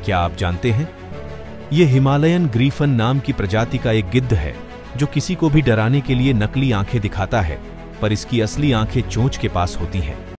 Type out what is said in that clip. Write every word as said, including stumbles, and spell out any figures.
क्या आप जानते हैं? ये हिमालयन ग्रीफन नाम की प्रजाति का एक गिद्ध है जो किसी को भी डराने के लिए नकली आंखें दिखाता है, पर इसकी असली आंखें चोंच के पास होती हैं।